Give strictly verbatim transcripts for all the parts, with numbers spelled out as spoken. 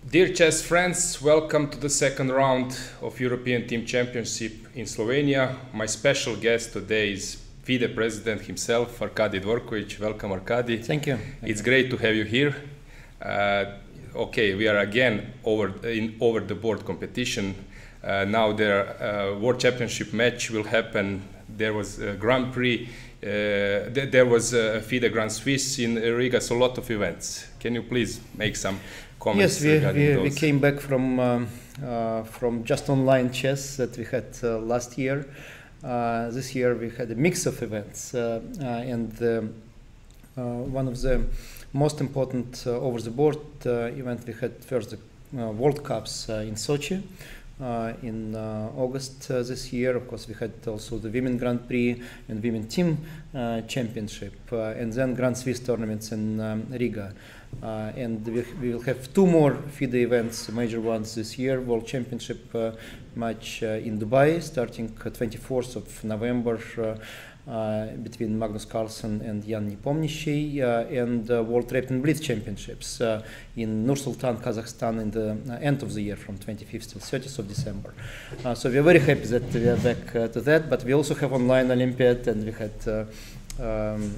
Dear chess friends, welcome to the second round of European Team Championship in Slovenia. My special guest today is FIDE president himself, Arkady Dvorkovich. Welcome, Arkady. Thank you. Thank it's you. great to have you here. Uh, okay, we are again over in over the board competition. Uh, now the uh, World Championship match will happen. There was a Grand Prix. Uh, th there was a FIDE Grand Swiss in Riga, so a lot of events. Can you please make some comments? Yes, we, we, those? we came back from um, uh, from just online chess that we had uh, last year. Uh, this year we had a mix of events, uh, uh, and uh, uh, one of the most important uh, over-the-board uh, event we had first the uh, World Cups uh, in Sochi. Uh, in uh, August uh, this year, of course, we had also the Women Grand Prix and Women Team uh, Championship, uh, and then Grand Swiss tournaments in um, Riga. Uh, and we, we will have two more FIDE events, major ones this year. World Championship uh, match uh, in Dubai, starting uh, twenty-fourth of November. Uh, Uh, between Magnus Carlsen and Jan Nepomniachtchi, uh, and uh, World Rapid and Blitz Championships uh, in Nur-Sultan, Kazakhstan, in the uh, end of the year, from twenty-fifth till thirtieth of December. Uh, so we are very happy that we are back uh, to that, but we also have online Olympiad, and we had uh, um,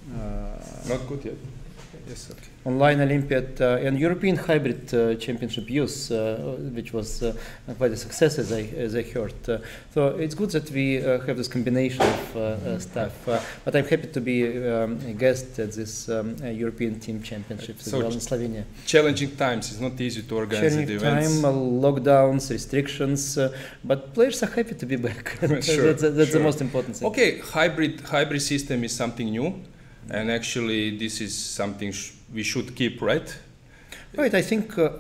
uh, not good yet. Yes, okay. Online Olympiad uh, and European Hybrid uh, Championship Youth, uh, which was uh, quite a success, as I, as I heard. Uh, so it's good that we uh, have this combination of uh, uh, stuff. Uh, but I'm happy to be um, a guest at this um, uh, European Team Championships so as well in Slovenia. Challenging times. It's not easy to organize the events. Time, uh, lockdowns, restrictions, uh, but players are happy to be back. Sure, that's that's sure. the most important thing. Okay, hybrid hybrid system is something new. And actually, this is something sh we should keep, right? Right. I think uh,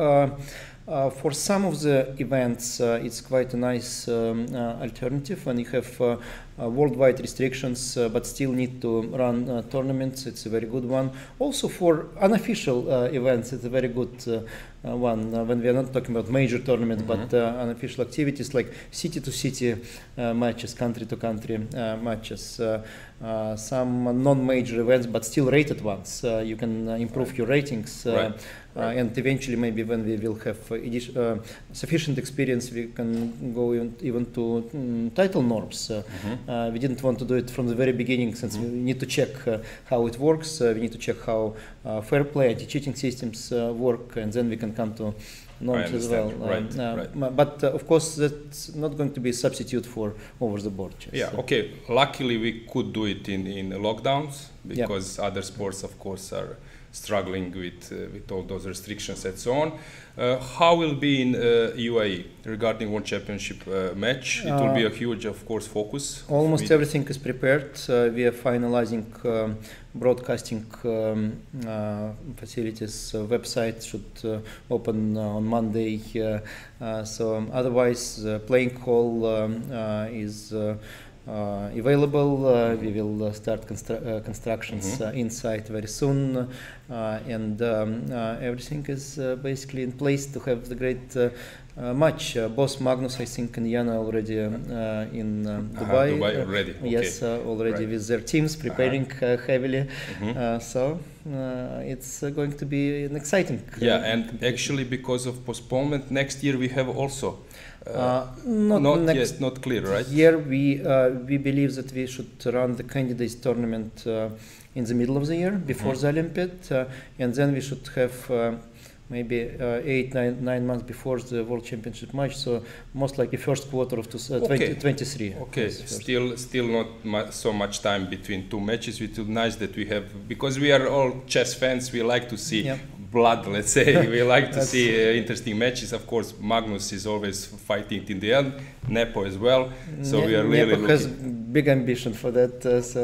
uh, for some of the events, uh, it's quite a nice um, uh, alternative when you have uh, uh, worldwide restrictions, uh, but still need to run uh, tournaments. It's a very good one. Also for unofficial uh, events, it's a very good uh, uh, one. Uh, when we are not talking about major tournaments, mm-hmm. but uh, unofficial activities like city-to-city uh, matches, country-to-country uh, matches. Uh, Uh, some non-major events, but still rated ones. Uh, you can uh, improve right. your ratings, uh, right. Uh, right. and eventually, maybe when we will have uh, uh, sufficient experience, we can go even, even to um, title norms. Uh, mm-hmm. uh, we didn't want to do it from the very beginning, since mm-hmm. we need to check uh, how it works. Uh, we need to check how uh, fair play, anti-cheating systems uh, work, and then we can come to norms as well. Right, um, uh, right. But uh, of course, that's not going to be a substitute for over-the-board chess. Yeah. Okay. Luckily, we could do it in in lockdowns, because yeah. other sports, of course, are struggling with uh, with all those restrictions and so on. Uh, how will be in uh, U A E regarding World Championship uh, match? It will be a huge, of course, focus. Almost everything is prepared. Uh, we are finalizing um, broadcasting um, uh, facilities. Uh, website should uh, open uh, on Monday. Uh, uh, so um, otherwise, the playing hall um, uh, is uh, Uh, available. Uh, we will uh, start constru uh, constructions mm-hmm. uh, inside very soon, uh, and um, uh, everything is uh, basically in place to have the great uh, uh, match. Uh, both Magnus, I think, and Llada already uh, in um, Dubai. Uh-huh, Dubai already. Uh, yes, okay. uh, already right. with their teams preparing uh-huh. uh, heavily. Mm-hmm. uh, so uh, it's uh, going to be an exciting. Yeah, uh, and actually, because of postponement, next year we have also. Uh, uh, not not next yet, not clear, right? Year we uh, we believe that we should run the candidates tournament uh, in the middle of the year before mm-hmm. the Olympiad, uh, and then we should have uh, maybe uh, eight nine nine months before the World Championship match. So most likely first quarter of two, uh, okay. twenty-three. Okay, still still not mu so much time between two matches. It's nice that we have, because we are all chess fans. We like to see. Yep. Blood, let's say. We like to see uh, interesting matches. Of course, Magnus is always fighting in the end. Nepo as well. So ne we are really Nepo has big ambition for that. Uh, so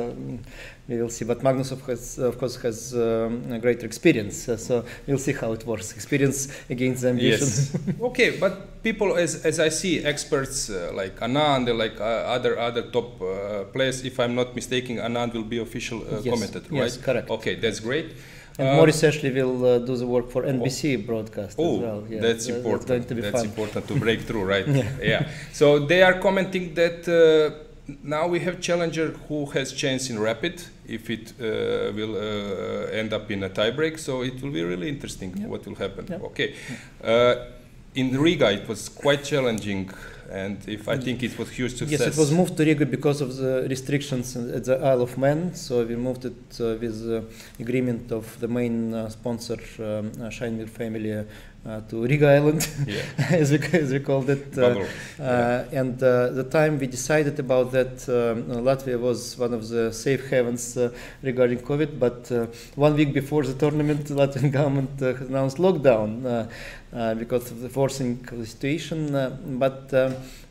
we will see. But Magnus, of course, of course has um, a greater experience. Uh, so we'll see how it works. Experience against ambition. Yes. Okay, but people, as as I see, experts uh, like Anand, like uh, other other top uh, players. If I'm not mistaken, Anand will be official uh, yes. commentator, yes, right? Correct. Okay, that's great. And uh, Maurice Ashley will uh, do the work for N B C oh. broadcast oh, as well. Yeah, that's so important. That's going to be that's fun. important to break through, right? yeah. yeah. So they are commenting that uh, now we have challenger who has chance in rapid if it uh, will uh, end up in a tiebreak. So it will be really interesting yeah. what will happen. Yeah. Okay. Uh, in Riga, it was quite challenging. And if I think it was huge success. Yes, it was moved to Riga because of the restrictions at the Isle of Man. So we moved it uh, with the agreement of the main uh, sponsor, um, uh, Scheinmir family, uh, to Riga Island, yeah. as, we, as we called it. Uh, uh, yeah. And uh, the time we decided about that, um, Latvia was one of the safe havens uh, regarding COVID. But uh, one week before the tournament, the Latvian government uh, has announced lockdown. Uh, Uh, because of the forcing of the situation, uh, but uh,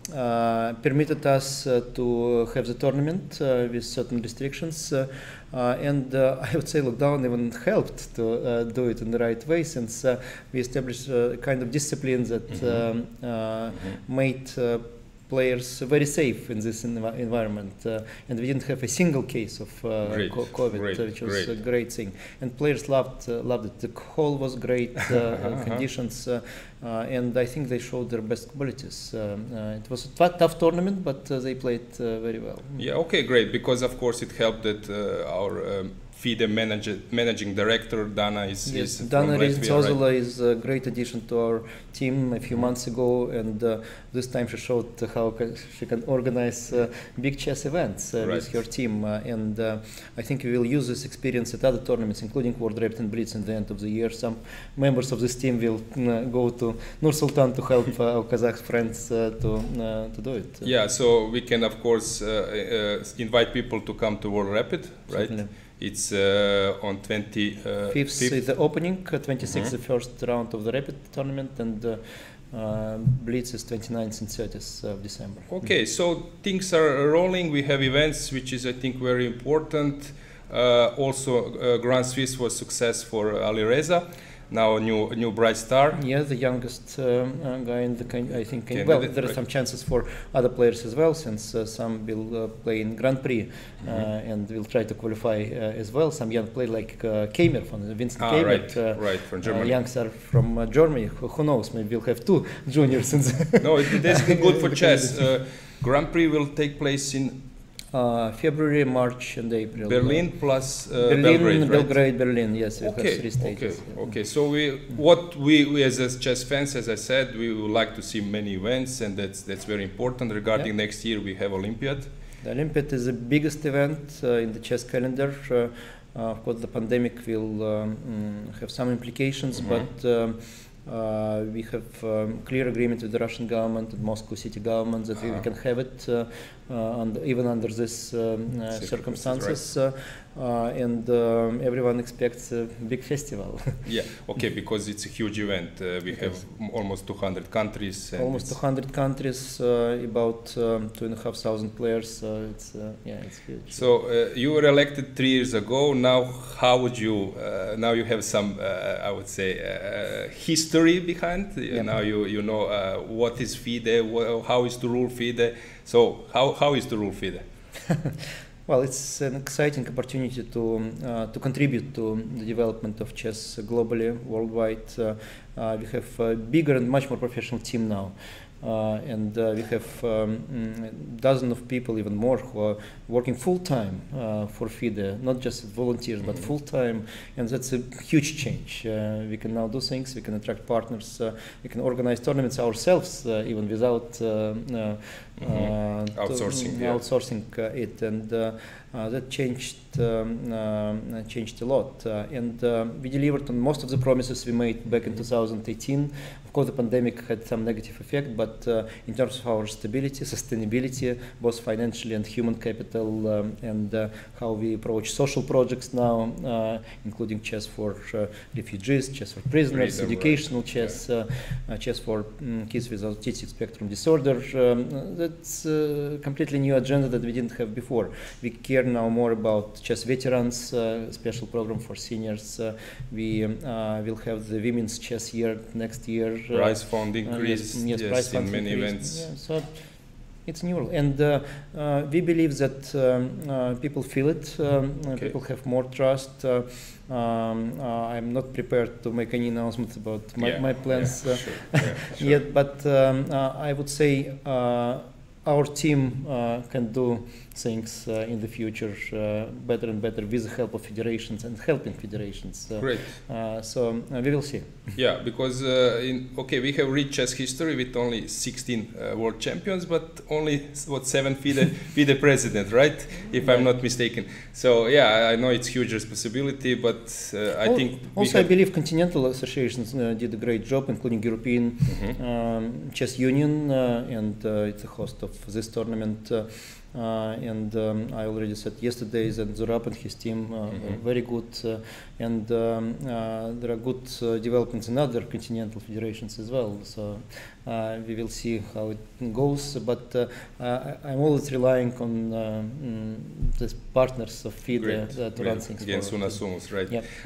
uh, permitted us uh, to have the tournament uh, with certain restrictions, uh, uh, and uh, I would say lockdown even helped to uh, do it in the right way, since uh, we established a kind of discipline that mm-hmm. um, uh, mm-hmm. made uh, players very safe in this env environment, uh, and we didn't have a single case of uh, great, co COVID, great, uh, which was great. a great thing. And players loved uh, loved it. The hall was great, uh, uh-huh. conditions, uh, uh, and I think they showed their best qualities. Um, uh, it was a tough tournament, but uh, they played uh, very well. Yeah, okay, great. Because of course it helped that uh, our um, FIDE manager, managing director Dana is, yes, is Dana Rizzozola right? is a great addition to our team a few months ago, and uh, this time she showed how ca she can organize uh, big chess events uh, right. with her team, uh, and uh, I think we will use this experience at other tournaments, including World Rapid and Blitz at the end of the year. Some members of this team will uh, go to Nur Sultan to help uh, our Kazakh friends uh, to, uh, to do it. Yeah, so we can of course uh, uh, invite people to come to World Rapid, right? Certainly. It's uh, on twenty-fifth. Uh, is the opening, uh, twenty-sixth mm-hmm. the first round of the Rapid tournament, and uh, uh, Blitz is twenty-ninth and thirtieth of December. Okay, mm-hmm. so things are rolling. We have events, which is I think very important. Uh, also, uh, Grand Swiss was success for Alojzije. Now a new a new bright star. Yeah, the youngest um, uh, guy in the I think. Candidate, well, there are right. some chances for other players as well, since uh, some will uh, play in Grand Prix mm-hmm. uh, and will try to qualify uh, as well. Some young players like uh, Kamer from Vincent ah, Kamer, right, uh, right, from Germany. Uh, youngster from uh, Germany. Who, who knows? Maybe we'll have two juniors. No, it, that's good for chess. Uh, Grand Prix will take place in. Uh, February, March, and April. Berlin plus uh, Berlin, Belgrade, right? Belgrade, Berlin. Yes, we okay, have three stages. Okay, okay. So we, what we, we as, as chess fans, as I said, we would like to see many events, and that's that's very important. Regarding yeah. next year, we have Olympiad. The Olympiad is the biggest event uh, in the chess calendar. Uh, uh, of course, the pandemic will um, mm, have some implications, mm-hmm. but. Um, Uh, we have um, clear agreement with the Russian government and Moscow city government that uh-huh. we can have it uh, uh, and even under these um, uh, circumstances, right. uh, uh, and um, everyone expects a big festival. Yeah, okay, because it's a huge event. Uh, we have almost two hundred countries. And almost two hundred countries, uh, about um, two and a half thousand players. So it's uh, yeah, it's huge. So uh, you were elected three years ago. Now, how would you? Uh, now you have some, uh, I would say, uh, history behind. Yeah. Now you you know uh, what is FIDE, wh how is to rule FIDE. So how how is to rule FIDE? Well, it's an exciting opportunity to uh, to contribute to the development of chess globally, worldwide. Uh, uh, we have a bigger and much more professional team now. Uh, and uh, we have um, dozens of people, even more, who are working full-time uh, for FIDE, not just volunteers, mm-hmm. but full-time, and that's a huge change. Uh, we can now do things, we can attract partners, uh, we can organize tournaments ourselves, uh, even without uh, uh, mm-hmm. uh, outsourcing, to, yeah. outsourcing uh, it, and uh, uh, that changed um, uh, changed a lot. Uh, and uh, we delivered on most of the promises we made back in two thousand eighteen. Of course, the pandemic had some negative effect, but uh, in terms of our stability, sustainability, both financially and human capital, um, and uh, how we approach social projects now, uh, including chess for uh, refugees, chess for prisoners, Freedom, educational right. chess, yeah. uh, uh, chess for um, kids with autistic spectrum disorder. Um, that's a completely new agenda that we didn't have before. We care now more about chess veterans, uh, special program for seniors. Uh, we um, uh, will have the women's chess year next year. Prize fund increase, uh, yes, yes, yes, prize fund in many increase. events. Yeah, so it's new, and uh, uh, we believe that um, uh, people feel it. Um, okay. People have more trust. Uh, um, uh, I'm not prepared to make any announcements about my, yeah, my plans yeah, uh, sure, yeah, sure. yet, but um, uh, I would say uh, our team uh, can do things uh, in the future uh, better and better with the help of federations and helping federations. Uh, Great. Uh, so uh, we will see. Yeah, because uh, in okay, we have rich chess history with only sixteen uh, world champions, but only what seven FIDE FIDE president, right? If I'm not mistaken. So yeah, I know it's huge responsibility, but uh, I Al think also I believe continental associations uh, did a great job, including European mm-hmm. um, Chess Union, uh, and uh, it's a host of this tournament. Uh, Uh, and um, I already said yesterday that Zurab and his team uh, mm-hmm. are very good, uh, and um, uh, there are good uh, developments in other continental federations as well. So uh, we will see how it goes. But uh, I, I'm always relying on uh, mm, the partners of FIDE uh, to Great. run things Again, forward. Suna Sumus, right? Yep.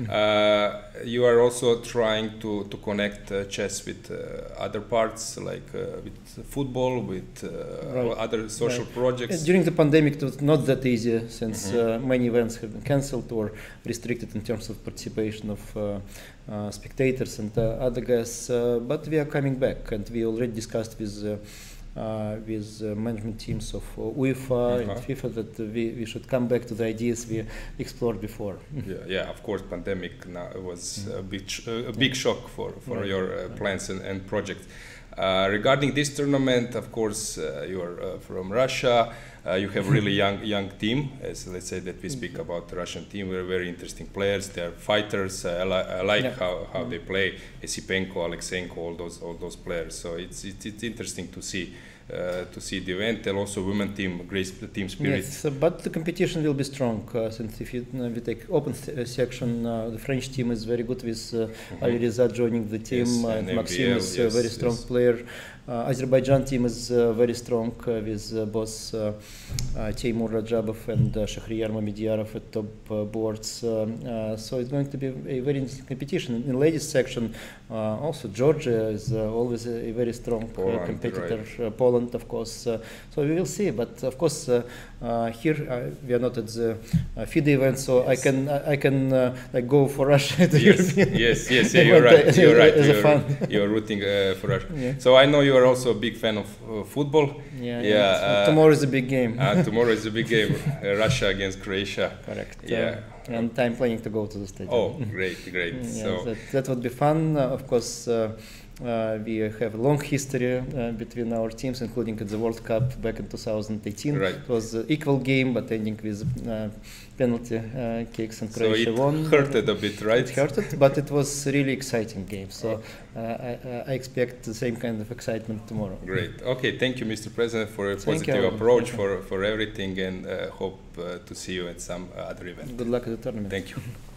Uh, you are also trying to to connect uh, chess with uh, other parts, like uh, with football, with uh, right. other social right. projects. During the pandemic, it was not that easy, since mm-hmm. uh, many events have been cancelled or restricted in terms of participation of uh, uh, spectators and uh, other guests. Uh, but we are coming back, and we already discussed with uh, uh, with uh, management teams of uh, UEFA uh-huh. and FIFA that uh, we, we should come back to the ideas we explored before. yeah, yeah, of course, pandemic now was mm-hmm. a big sh a big yeah. shock for for right. your uh, plans and, and projects. Uh, regarding this tournament, of course, uh, you are uh, from Russia. Uh, you have really young young team. As let's say that we speak about the Russian team, we're very interesting players. They're fighters. Uh, I, li I like yeah. how, how mm-hmm. they play. Esipenko, Alexenko, all those all those players. So it's it's, it's interesting to see uh, to see the event, and also women team, great team spirit. Yes, uh, but the competition will be strong, uh, since if you, uh, we take open uh, section, uh, the French team is very good with uh, mm-hmm. Alojzije joining the team, yes, uh, and, and Maxim is a yes, very strong yes. player. Uh, Azerbaijan team is uh, very strong uh, with uh, both uh, uh, Teymur Rajabov and uh, Shahryar Mamediyarov at top uh, boards. Um, uh, so it's going to be a very interesting competition. In ladies section, uh, also Georgia is uh, always a, a very strong Poland, uh, competitor. Right. Uh, Poland, of course. Uh, so we will see. But of course, uh, uh, here uh, we are not at the uh, FIDE event, so yes. I can I, I can uh, like go for Russia. At the yes, European yes, yes, yeah, you're right. You're right. As You're, a fun. you're rooting uh, for Russia. Yeah. So I know you are also a big fan of uh, football. Yeah, yeah. yeah. Uh, tomorrow is a big game. uh, tomorrow is a big game. Uh, Russia against Croatia. Correct. Yeah. Uh, and I'm planning to go to the stadium. Oh, great, great. yeah, so that, that would be fun. Uh, of course, uh, uh, we have a long history uh, between our teams, including at the World Cup back in two thousand eighteen. Right. It was an equal game, but ending with uh, penalty uh, kicks, and Croatia so it won. hurted a bit, right? It hurted, but it was a really exciting game. So uh, I, I expect the same kind of excitement tomorrow. Great. Okay, thank you, Mister President, for a Thank positive you. approach for, for everything, and uh, hope uh, to see you at some uh, other event. Good luck at the tournament. Thank you.